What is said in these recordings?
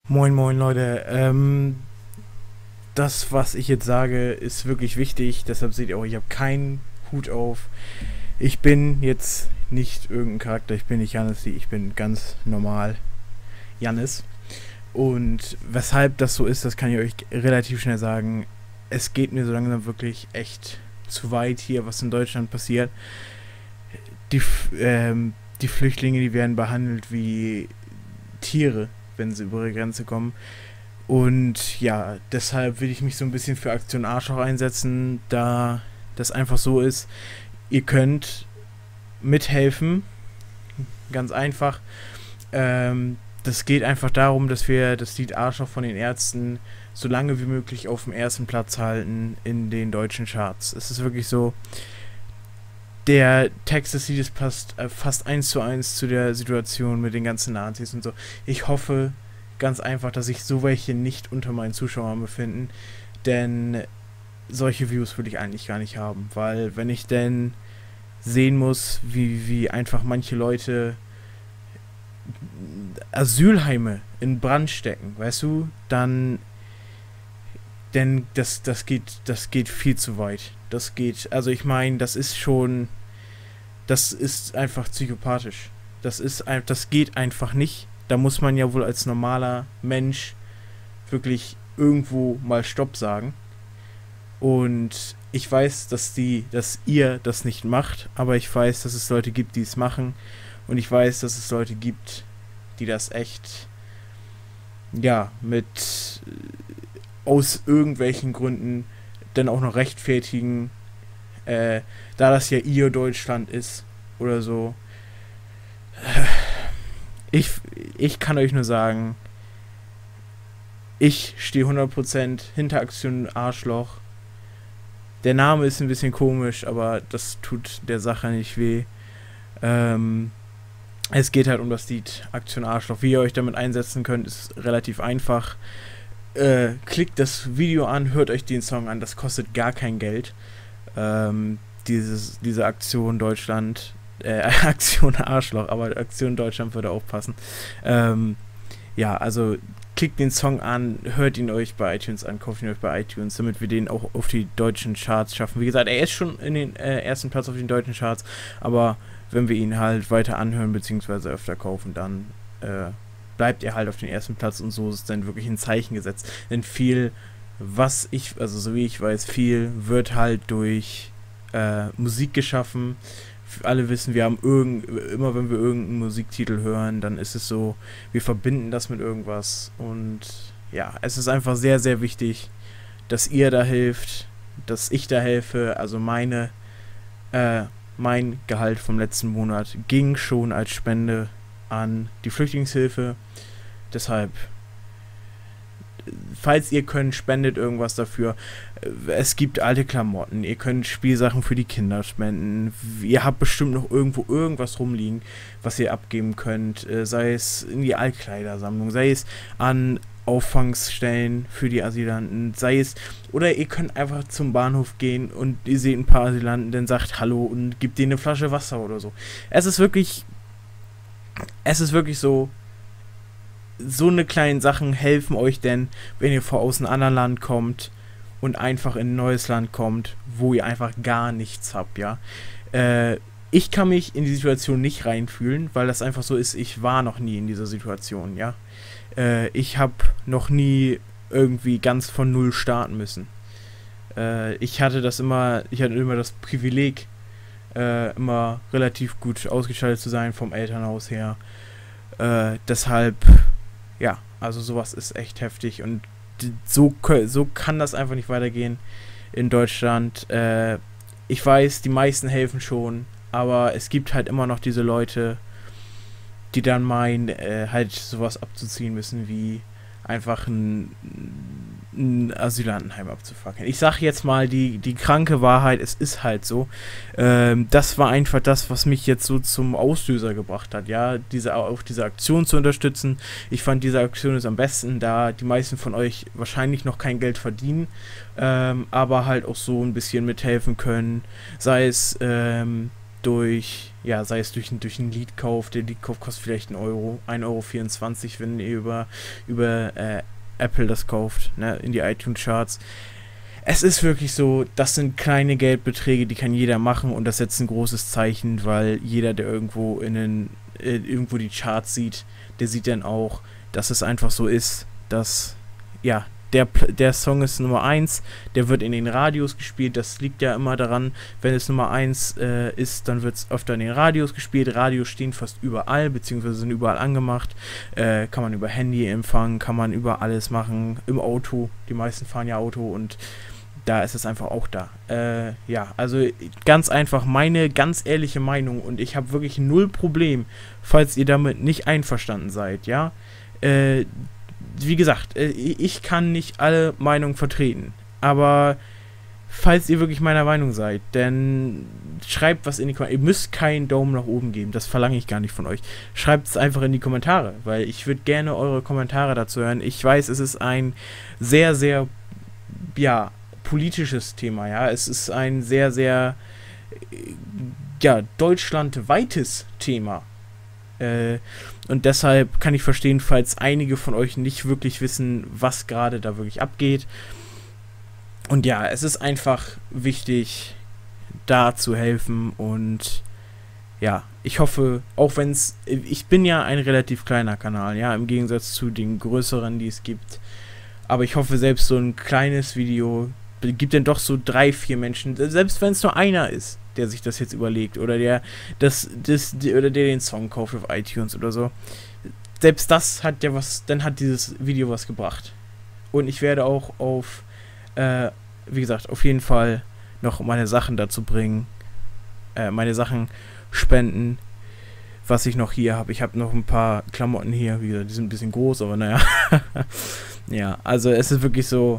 Moin moin Leute, das was ich jetzt sage ist wirklich wichtig, deshalb seht ihr auch, ich habe keinen Hut auf. Ich bin jetzt nicht irgendein Charakter, ich bin nicht Jannis, ich bin ganz normal Jannis. Und weshalb das so ist, das kann ich euch relativ schnell sagen. Es geht mir so langsam wirklich echt zu weit hier, was in Deutschland passiert. Die, die Flüchtlinge, die werden behandelt wie Tiere, wenn sie über ihre Grenze kommen. Und ja, deshalb will ich mich so ein bisschen für Aktion Arschloch einsetzen, da das einfach so ist. Ihr könnt mithelfen, ganz einfach. Das geht einfach darum, dass wir das Lied Arschloch von den Ärzten so lange wie möglich auf dem ersten Platz halten in den deutschen Charts. Es ist wirklich so, der Text des Liedes passt fast eins zu eins zu der Situation mit den ganzen Nazis und so. Ich hoffe ganz einfach, dass sich so welche nicht unter meinen Zuschauern befinden, denn solche Views will ich eigentlich gar nicht haben, weil wenn ich denn sehen muss, wie einfach manche Leute Asylheime in Brand stecken, weißt du, dann denn das geht viel zu weit. Das geht, also ich meine, das ist einfach psychopathisch. Das geht einfach nicht. Da muss man ja wohl als normaler Mensch wirklich irgendwo mal Stopp sagen. Und ich weiß, dass ihr das nicht macht, aber ich weiß, dass es Leute gibt, die es machen. Und ich weiß, dass es Leute gibt, die das echt, ja, mit aus irgendwelchen Gründen dann auch noch rechtfertigen, da das ja ihr Deutschland ist oder so. Ich, ich kann euch nur sagen, ich stehe 100% hinter Aktion Arschloch. Der Name ist ein bisschen komisch, aber das tut der Sache nicht weh. Ähm, Es geht halt um das Lied Aktion Arschloch. Wie ihr euch damit einsetzen könnt, ist relativ einfach. Klickt das Video an, hört euch den Song an, das kostet gar kein Geld. Diese Aktion Deutschland, Aktion Arschloch, aber Aktion Deutschland würde auch passen. Ja, also klickt den Song an, hört ihn euch bei iTunes an, kauft ihn euch bei iTunes, damit wir den auch auf die deutschen Charts schaffen. Wie gesagt, er ist schon in den ersten Platz auf den deutschen Charts, aber wenn wir ihn halt weiter anhören bzw. öfter kaufen, dann bleibt er halt auf den ersten Platz und so ist dann wirklich ein Zeichen gesetzt. Denn viel, also so wie ich weiß, viel wird halt durch Musik geschaffen. Alle wissen, wir haben immer wenn wir irgendeinen Musiktitel hören, dann ist es so, wir verbinden das mit irgendwas und ja, es ist einfach sehr, sehr wichtig, dass ihr da hilft, dass ich da helfe. Also mein Gehalt vom letzten Monat ging schon als Spende an die Flüchtlingshilfe. Deshalb, falls ihr könnt, spendet irgendwas dafür. Es gibt alte Klamotten, ihr könnt Spielsachen für die Kinder spenden. Ihr habt bestimmt noch irgendwo irgendwas rumliegen, was ihr abgeben könnt. Sei es in die Altkleidersammlung, sei es an Auffangstellen für die Asylanten, sei es, oder ihr könnt einfach zum Bahnhof gehen und ihr seht ein paar Asylanten, dann sagt Hallo und gebt denen eine Flasche Wasser oder so. Es ist wirklich so eine kleinen Sachen helfen euch denn, wenn ihr aus einem anderen Land kommt und einfach in ein neues Land kommt, wo ihr einfach gar nichts habt, ja. Ich kann mich in die Situation nicht reinfühlen, weil das einfach so ist, ich war noch nie in dieser Situation, ja. Ich habe noch nie irgendwie ganz von Null starten müssen. Ich hatte immer das Privileg, immer relativ gut ausgestattet zu sein vom Elternhaus her. Deshalb, ja, also sowas ist echt heftig und so kann das einfach nicht weitergehen in Deutschland. Ich weiß, die meisten helfen schon, aber es gibt halt immer noch diese Leute, die dann meinen, halt sowas abzuziehen müssen, wie einfach ein Asylantenheim abzufackeln. Ich sag jetzt mal die kranke Wahrheit, es ist halt so. Das war einfach das, was mich jetzt so zum Auslöser gebracht hat, ja, auch diese Aktion zu unterstützen. Ich fand, diese Aktion ist am besten, da die meisten von euch wahrscheinlich noch kein Geld verdienen, aber halt auch so ein bisschen mithelfen können, sei es durch, ja, sei es durch einen Liedkauf. Der Liedkauf kostet vielleicht 1,24 €, wenn ihr über Apple das kauft, ne, in die iTunes-Charts. Es ist wirklich so, das sind kleine Geldbeträge, die kann jeder machen, und das setzt ein großes Zeichen, weil jeder, der irgendwo irgendwo die Charts sieht, der sieht dann auch, dass es einfach so ist, dass, ja, der Song ist Nummer 1, der wird in den Radios gespielt. Das liegt ja immer daran, wenn es Nummer 1 ist, dann wird es öfter in den Radios gespielt. Radios stehen fast überall, beziehungsweise sind überall angemacht. Kann man über Handy empfangen, kann man über alles machen, im Auto. Die meisten fahren ja Auto, und da ist es einfach auch da. Ja, also ganz einfach meine ganz ehrliche Meinung, und ich habe wirklich null Problem, falls ihr damit nicht einverstanden seid, ja. Wie gesagt, ich kann nicht alle Meinungen vertreten, aber falls ihr wirklich meiner Meinung seid, dann schreibt was in die Kommentare. Ihr müsst keinen Daumen nach oben geben, das verlange ich gar nicht von euch. Schreibt es einfach in die Kommentare, weil ich würde gerne eure Kommentare dazu hören. Ich weiß, es ist ein sehr, sehr, ja, politisches Thema, ja. Es ist ein sehr, sehr, ja, deutschlandweites Thema. Und deshalb kann ich verstehen, falls einige von euch nicht wirklich wissen, was gerade da wirklich abgeht. Und ja, es ist einfach wichtig, da zu helfen. Und ja, ich hoffe, auch wenn ich bin ja ein relativ kleiner Kanal, ja, im Gegensatz zu den größeren, die es gibt. Aber ich hoffe, selbst so ein kleines Video gibt dann doch so 3, 4 Menschen, selbst wenn es nur einer ist, der sich das jetzt überlegt, oder der den Song kauft auf iTunes oder so. Selbst das hat ja was, dann hat dieses Video was gebracht. Und ich werde auch wie gesagt, auf jeden Fall noch meine Sachen dazu bringen, meine Sachen spenden, was ich noch hier habe. Ich habe noch ein paar Klamotten hier, wie gesagt, die sind ein bisschen groß, aber naja. Ja, also es ist wirklich so,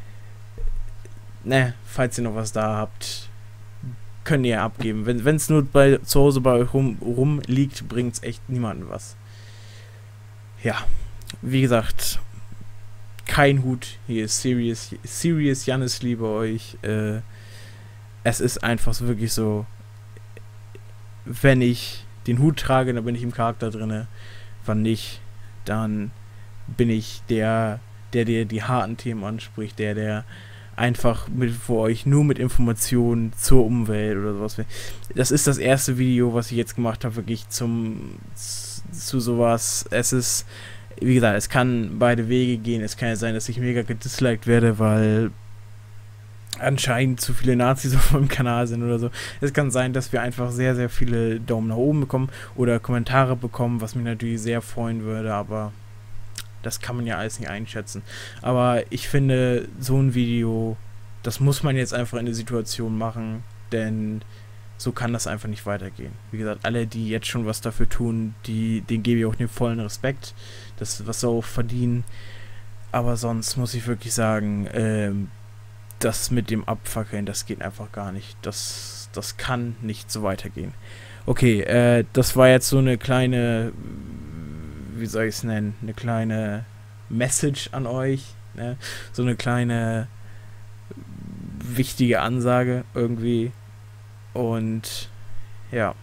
ne, falls ihr noch was da habt, könnt ihr abgeben. Wenn es nur zu Hause bei euch rumliegt, bringt es echt niemandem was. Ja, wie gesagt, kein Hut, hier ist Serious Jannis, liebe euch. Es ist einfach so, wirklich so, wenn ich den Hut trage, dann bin ich im Charakter drinne. Wann nicht, dann bin ich der die harten Themen anspricht, der einfach für euch nur mit Informationen zur Umwelt oder sowas. Das ist das erste Video, was ich jetzt gemacht habe, wirklich zu sowas. Es ist, wie gesagt, es kann beide Wege gehen. Es kann ja sein, dass ich mega gedisliked werde, weil anscheinend zu viele Nazis auf meinem Kanal sind oder so. Es kann sein, dass wir einfach sehr, sehr viele Daumen nach oben bekommen oder Kommentare bekommen, was mich natürlich sehr freuen würde, aber das kann man ja alles nicht einschätzen. Aber ich finde, so ein Video, das muss man jetzt einfach in der Situation machen, denn so kann das einfach nicht weitergehen. Wie gesagt, alle, die jetzt schon was dafür tun, denen gebe ich auch den vollen Respekt, das, was sie auch verdienen. Aber sonst muss ich wirklich sagen, das mit dem Abfackeln, das geht einfach gar nicht. Das kann nicht so weitergehen. Okay, das war jetzt so eine kleine, wie soll ich es nennen, eine kleine Message an euch, ne? So eine kleine wichtige Ansage irgendwie. Und ja,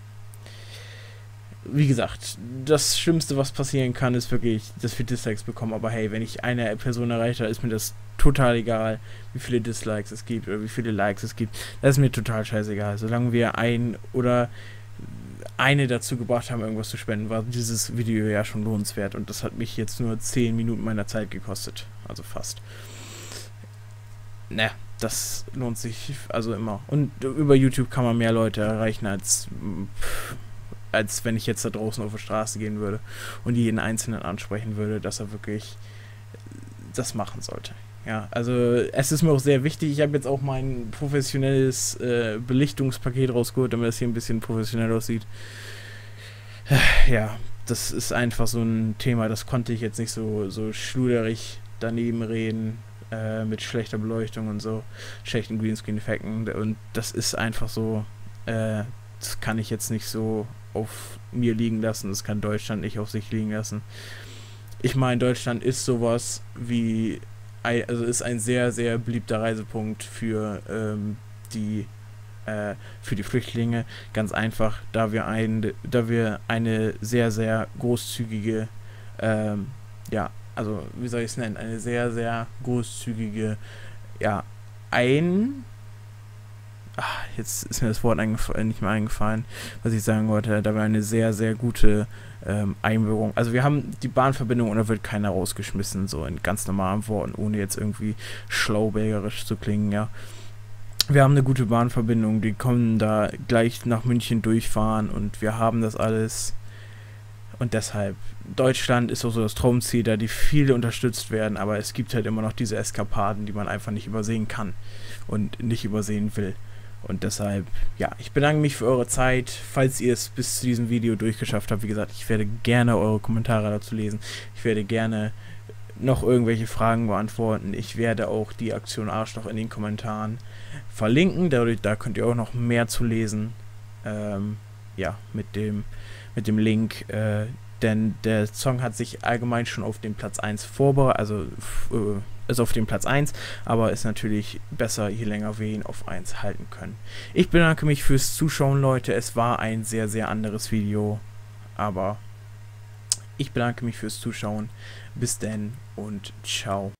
wie gesagt, das Schlimmste, was passieren kann, ist wirklich, dass wir Dislikes bekommen. Aber hey, wenn ich eine Person erreiche, ist mir das total egal, wie viele Dislikes es gibt oder wie viele Likes es gibt. Das ist mir total scheißegal. Solange wir eine dazu gebracht haben, irgendwas zu spenden, war dieses Video ja schon lohnenswert, und das hat mich jetzt nur 10 Minuten meiner Zeit gekostet, also fast. Ne, das lohnt sich also immer. Und über YouTube kann man mehr Leute erreichen, als wenn ich jetzt da draußen auf der Straße gehen würde und jeden Einzelnen ansprechen würde, dass er wirklich das machen sollte. Ja, also es ist mir auch sehr wichtig. Ich habe jetzt auch mein professionelles Belichtungspaket rausgeholt, damit das hier ein bisschen professionell aussieht. Ja, das ist einfach so ein Thema, das konnte ich jetzt nicht so schluderig daneben reden, mit schlechter Beleuchtung und so, schlechten Greenscreen-Effekten, und das ist einfach so, das kann ich jetzt nicht so auf mir liegen lassen, das kann Deutschland nicht auf sich liegen lassen. Ich meine, Deutschland ist sowas wie, also ist ein sehr, sehr beliebter Reisepunkt für die für die Flüchtlinge. Ganz einfach, da wir eine sehr, sehr großzügige, ja, also wie soll ich es nennen, eine sehr, sehr großzügige, ja, jetzt ist mir das Wort nicht mehr eingefallen, was ich sagen wollte, da wir eine sehr, sehr gute Einbürgerung, also wir haben die Bahnverbindung und da wird keiner rausgeschmissen, so in ganz normalen Worten, ohne jetzt irgendwie schlaubägerisch zu klingen, ja. Wir haben eine gute Bahnverbindung, die kommen da gleich nach München durchfahren und wir haben das alles. Und deshalb, Deutschland ist auch so das Traumziel, da die viele unterstützt werden, aber es gibt halt immer noch diese Eskapaden, die man einfach nicht übersehen kann und nicht übersehen will. Und deshalb, ja, ich bedanke mich für eure Zeit. Falls ihr es bis zu diesem Video durchgeschafft habt, wie gesagt, ich werde gerne eure Kommentare dazu lesen. Ich werde gerne noch irgendwelche Fragen beantworten. Ich werde auch die Aktion Arschloch in den Kommentaren verlinken. Da könnt ihr auch noch mehr zu lesen. Ja, mit dem Link. Denn der Song hat sich allgemein schon auf den Platz 1 vorbereitet. Also ist auf dem Platz 1, aber ist natürlich besser, je länger wir ihn auf 1 halten können. Ich bedanke mich fürs Zuschauen, Leute. Es war ein sehr, sehr anderes Video. Aber ich bedanke mich fürs Zuschauen. Bis denn und ciao.